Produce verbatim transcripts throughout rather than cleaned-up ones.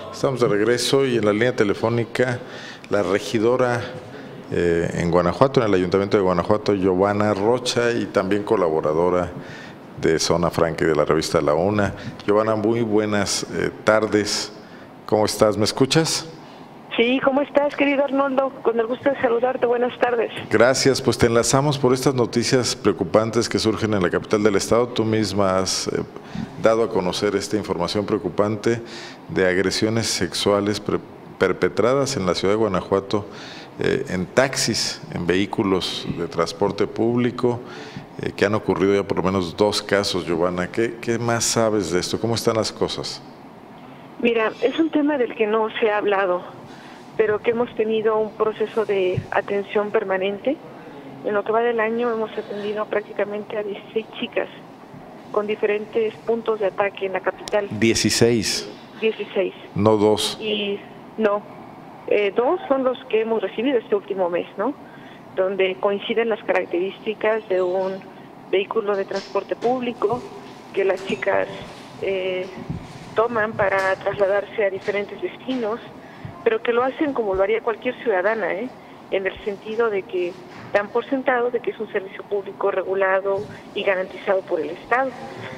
Estamos de regreso y en la línea telefónica la regidora eh, en Guanajuato, en el Ayuntamiento de Guanajuato, Giovanna Rocha, y también colaboradora de Zona Franca y de la revista La Una. Giovanna, muy buenas eh, tardes. ¿Cómo estás? ¿Me escuchas? Sí, ¿cómo estás, querido Arnoldo? Con el gusto de saludarte. Buenas tardes. Gracias, pues te enlazamos por estas noticias preocupantes que surgen en la capital del estado. Tú misma has eh, dado a conocer esta información preocupante de agresiones sexuales perpetradas en la ciudad de Guanajuato eh, en taxis, en vehículos de transporte público, eh, que han ocurrido ya por lo menos dos casos, Giovanna. ¿Qué, qué más sabes de esto? ¿Cómo están las cosas? Mira, es un tema del que no se ha hablado, pero que hemos tenido un proceso de atención permanente. En lo que va del año hemos atendido prácticamente a dieciséis chicas con diferentes puntos de ataque en la capital. dieciséis. dieciséis. No dos. Y no, eh, dos son los que hemos recibido este último mes, ¿no? Donde coinciden las características de un vehículo de transporte público que las chicas eh, toman para trasladarse a diferentes destinos, pero que lo hacen como lo haría cualquier ciudadana, ¿eh? En el sentido de que dan por sentado de que es un servicio público regulado y garantizado por el Estado.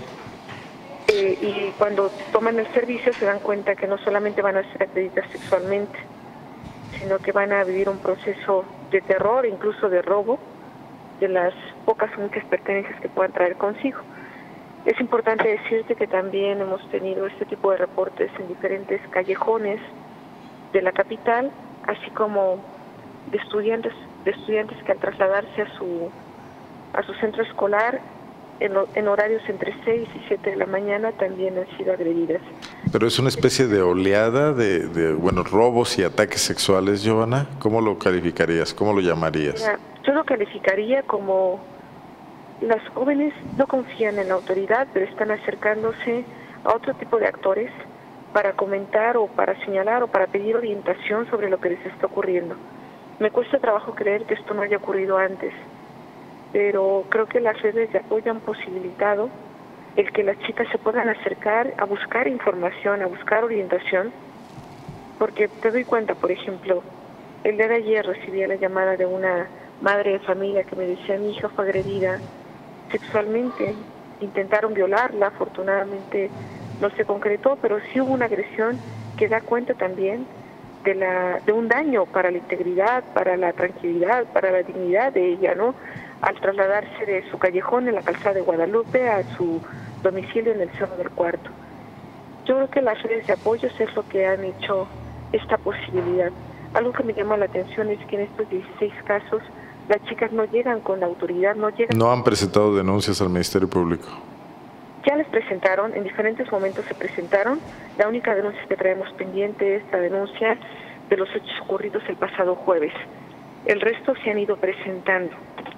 Eh, y cuando toman el servicio se dan cuenta que no solamente van a ser agredidas sexualmente, sino que van a vivir un proceso de terror, incluso de robo, de las pocas o muchas pertenencias que puedan traer consigo. Es importante decirte que también hemos tenido este tipo de reportes en diferentes callejones de la capital, así como de estudiantes de estudiantes que al trasladarse a su a su centro escolar en, en horarios entre seis y siete de la mañana también han sido agredidas. Pero es una especie de oleada de, de bueno, robos y ataques sexuales, Giovanna. ¿Cómo lo calificarías? ¿Cómo lo llamarías? Mira, yo lo calificaría como las jóvenes no confían en la autoridad, pero están acercándose a otro tipo de actores para comentar o para señalar o para pedir orientación sobre lo que les está ocurriendo. Me cuesta trabajo creer que esto no haya ocurrido antes, pero creo que las redes de apoyo han posibilitado el que las chicas se puedan acercar a buscar información, a buscar orientación, porque te doy cuenta, por ejemplo, el día de ayer recibí la llamada de una madre de familia que me decía: mi hija fue agredida sexualmente, intentaron violarla, afortunadamente no se concretó, pero sí hubo una agresión que da cuenta también de la de un daño para la integridad, para la tranquilidad, para la dignidad de ella, ¿no? Al trasladarse de su callejón en la calzada de Guadalupe a su domicilio en el Cerro del Cuarto. Yo creo que las redes de apoyo es lo que han hecho esta posibilidad. Algo que me llama la atención es que en estos dieciséis casos las chicas no llegan con la autoridad, no llegan... ¿No han presentado denuncias al Ministerio Público? Ya les presentaron, en diferentes momentos se presentaron. La única denuncia que traemos pendiente es la denuncia de los hechos ocurridos el pasado jueves. El resto se han ido presentando.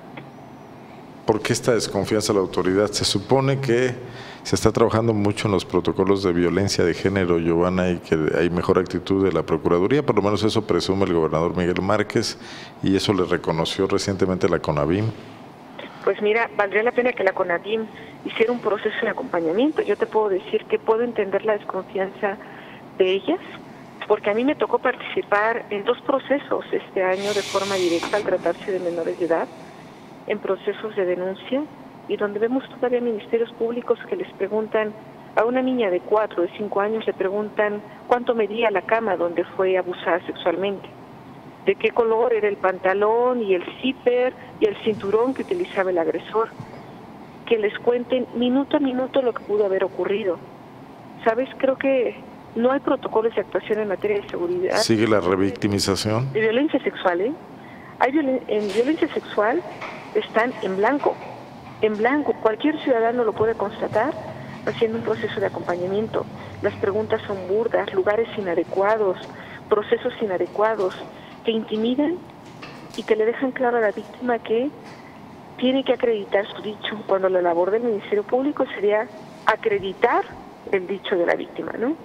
¿Por qué esta desconfianza a la autoridad? Se supone que se está trabajando mucho en los protocolos de violencia de género, Giovanna, y que hay mejor actitud de la Procuraduría, por lo menos eso presume el gobernador Miguel Márquez, y eso le reconoció recientemente la CONAVIM. Pues mira, valdría la pena que la CONAVIM hiciera un proceso de acompañamiento. Yo te puedo decir que puedo entender la desconfianza de ellas, porque a mí me tocó participar en dos procesos este año de forma directa al tratarse de menores de edad, en procesos de denuncia, y donde vemos todavía ministerios públicos que les preguntan a una niña de cuatro, de cinco años, le preguntan cuánto medía la cama donde fue abusada sexualmente, de qué color era el pantalón y el zipper y el cinturón que utilizaba el agresor, que les cuenten minuto a minuto lo que pudo haber ocurrido. ¿Sabes? Creo que no hay protocolos de actuación en materia de seguridad. ¿Sigue la revictimización? De violencia sexual, ¿eh? Hay violen en violencia sexual están en blanco, en blanco. Cualquier ciudadano lo puede constatar haciendo un proceso de acompañamiento. Las preguntas son burdas, lugares inadecuados, procesos inadecuados, que intimidan y que le dejan claro a la víctima que tiene que acreditar su dicho, cuando la labor del Ministerio Público sería acreditar el dicho de la víctima, ¿no?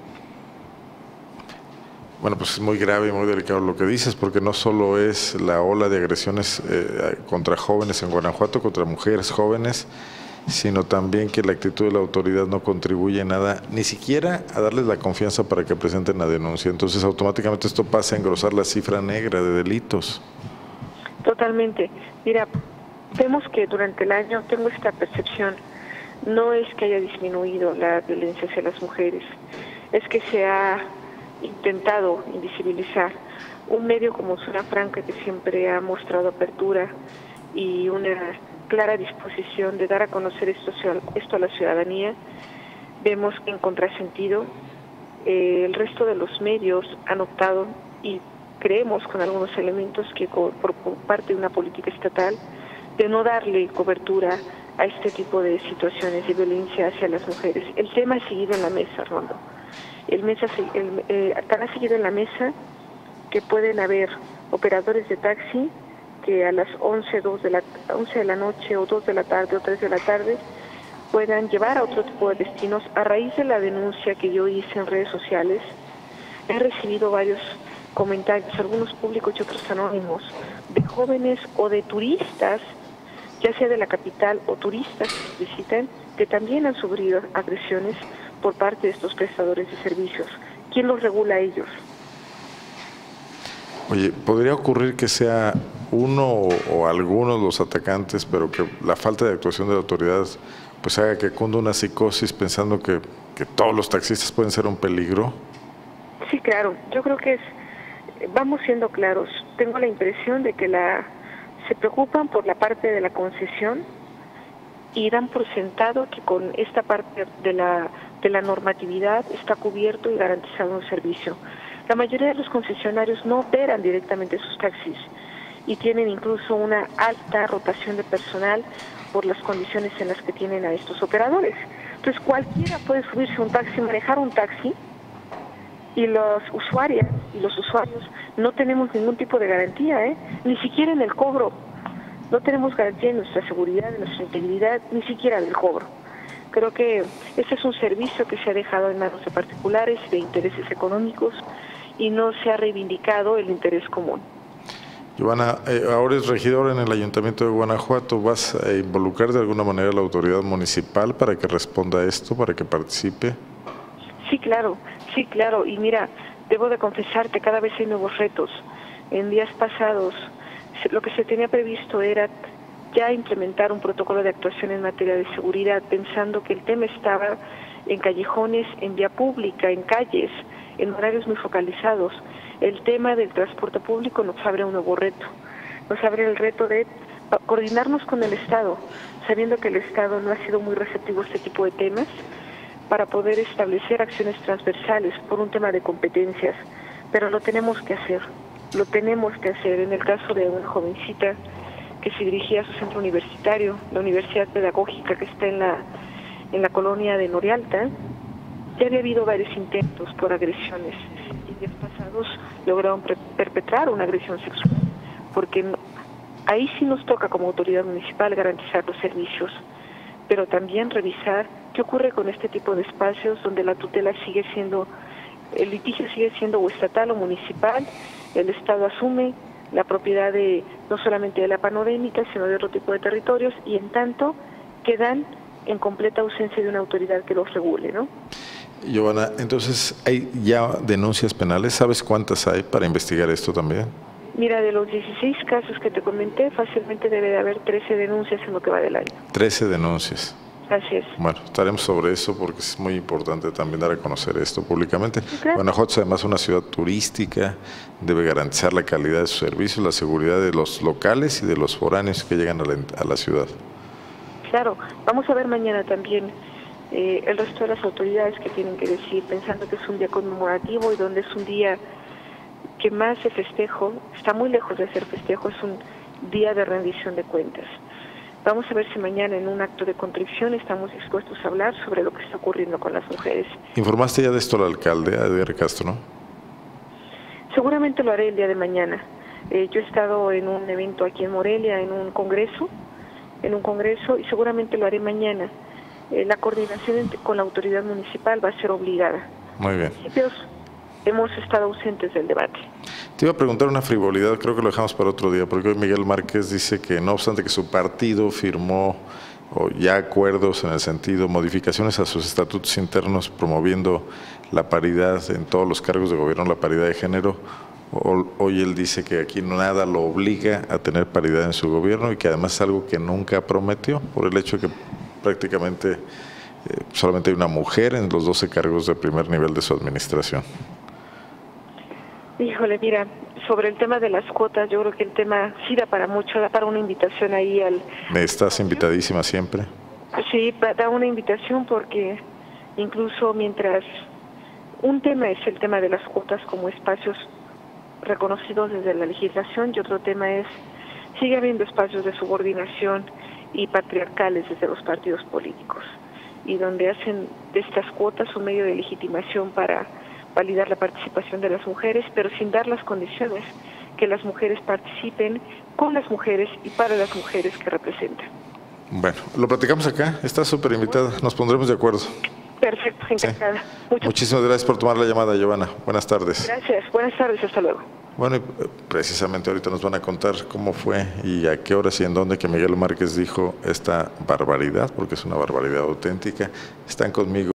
Bueno, pues es muy grave y muy delicado lo que dices, porque no solo es la ola de agresiones eh, contra jóvenes en Guanajuato, contra mujeres jóvenes, sino también que la actitud de la autoridad no contribuye en nada, ni siquiera a darles la confianza para que presenten la denuncia. Entonces, automáticamente esto pasa a engrosar la cifra negra de delitos. Totalmente. Mira, vemos que durante el año, tengo esta percepción, no es que haya disminuido la violencia hacia las mujeres, es que se ha intentado invisibilizar. Un medio como Zona Franca, que siempre ha mostrado apertura y una clara disposición de dar a conocer esto, esto a la ciudadanía, vemos que en contrasentido eh, el resto de los medios han optado, y creemos con algunos elementos que por, por parte de una política estatal, de no darle cobertura a este tipo de situaciones de violencia hacia las mujeres. El tema ha seguido en la mesa, Rondo. El mesa, el, eh, tan ha seguido en la mesa que pueden haber operadores de taxi que a las once, dos de la, once de la noche o dos de la tarde o tres de la tarde puedan llevar a otro tipo de destinos. A raíz de la denuncia que yo hice en redes sociales, he recibido varios comentarios, algunos públicos y otros anónimos, de jóvenes o de turistas, ya sea de la capital o turistas que visitan, que también han sufrido agresiones por parte de estos prestadores de servicios. ¿Quién los regula a ellos? Oye, ¿podría ocurrir que sea uno o, o algunos los atacantes, pero que la falta de actuación de la autoridad pues haga que cunda una psicosis pensando que, que todos los taxistas pueden ser un peligro? Sí, claro. Yo creo que es, vamos siendo claros. Tengo la impresión de que la se preocupan por la parte de la concesión y dan por sentado que con esta parte de la, de la normatividad está cubierto y garantizado un servicio. La mayoría de los concesionarios no operan directamente sus taxis y tienen incluso una alta rotación de personal por las condiciones en las que tienen a estos operadores. Entonces cualquiera puede subirse a un taxi, manejar un taxi, y los usuarios y los usuarios no tenemos ningún tipo de garantía, ¿eh? Ni siquiera en el cobro. No tenemos garantía de nuestra seguridad, de nuestra integridad, ni siquiera del cobro. Creo que este es un servicio que se ha dejado en manos de particulares, de intereses económicos, y no se ha reivindicado el interés común. Giovanna, eh, ahora es regidora en el Ayuntamiento de Guanajuato. ¿Vas a involucrar de alguna manera a la autoridad municipal para que responda a esto, para que participe? Sí, claro, sí, claro. Y mira, debo de confesarte, cada vez hay nuevos retos. En días pasados, lo que se tenía previsto era ya implementar un protocolo de actuación en materia de seguridad, pensando que el tema estaba en callejones, en vía pública, en calles, en horarios muy focalizados. El tema del transporte público nos abre un nuevo reto. Nos abre el reto de coordinarnos con el Estado, sabiendo que el Estado no ha sido muy receptivo a este tipo de temas, para poder establecer acciones transversales por un tema de competencias. Pero lo tenemos que hacer, lo tenemos que hacer. En el caso de una jovencita que se dirigía a su centro universitario, la Universidad Pedagógica que está en la, en la colonia de Norialta, ya había habido varios intentos por agresiones y días pasados lograron perpetrar una agresión sexual, porque no, ahí sí nos toca como autoridad municipal garantizar los servicios, pero también revisar qué ocurre con este tipo de espacios donde la tutela sigue siendo, el litigio sigue siendo o estatal o municipal, el Estado asume la propiedad de no solamente de la panorémica, sino de otro tipo de territorios, y en tanto quedan en completa ausencia de una autoridad que los regule, ¿no? Giovanna, entonces, ¿hay ya denuncias penales? ¿Sabes cuántas hay para investigar esto también? Mira, de los dieciséis casos que te comenté, fácilmente debe de haber trece denuncias en lo que va del año. trece denuncias. Así es. Bueno, estaremos sobre eso porque es muy importante también dar a conocer esto públicamente. Claro. Guanajuato es además una ciudad turística, debe garantizar la calidad de sus servicios, la seguridad de los locales y de los foráneos que llegan a la, a la ciudad. Claro, vamos a ver mañana también eh, el resto de las autoridades que tienen que decir, pensando que es un día conmemorativo y donde es un día que más de festejo, está muy lejos de ser festejo, es un día de rendición de cuentas. Vamos a ver si mañana en un acto de contrición estamos dispuestos a hablar sobre lo que está ocurriendo con las mujeres. ¿Informaste ya de esto al alcalde, a Edgar Castro? Seguramente lo haré el día de mañana. Eh, yo he estado en un evento aquí en Morelia, en un congreso, en un congreso y seguramente lo haré mañana. Eh, la coordinación con la autoridad municipal va a ser obligada. Muy bien. Hemos estado ausentes del debate. Te iba a preguntar una frivolidad, creo que lo dejamos para otro día, porque hoy Miguel Márquez dice que no obstante que su partido firmó o ya acuerdos en el sentido, modificaciones a sus estatutos internos promoviendo la paridad en todos los cargos de gobierno, la paridad de género. Hoy él dice que aquí nada lo obliga a tener paridad en su gobierno y que además es algo que nunca prometió por el hecho de que prácticamente eh, solamente hay una mujer en los doce cargos de primer nivel de su administración. Híjole, mira, sobre el tema de las cuotas, yo creo que el tema sí da para mucho, da para una invitación ahí al... ¿Estás invitadísima siempre? Sí, da una invitación porque incluso mientras un tema es el tema de las cuotas como espacios reconocidos desde la legislación y otro tema es, sigue habiendo espacios de subordinación y patriarcales desde los partidos políticos y donde hacen de estas cuotas un medio de legitimación para validar la participación de las mujeres, pero sin dar las condiciones que las mujeres participen con las mujeres y para las mujeres que representan. Bueno, lo platicamos acá, está súper invitada, nos pondremos de acuerdo. Perfecto, encantada. Sí. Muchísimas gracias por tomar la llamada, Giovanna. Buenas tardes. Gracias, buenas tardes, hasta luego. Bueno, y precisamente ahorita nos van a contar cómo fue y a qué horas y en dónde que Miguel Márquez dijo esta barbaridad, porque es una barbaridad auténtica. Están conmigo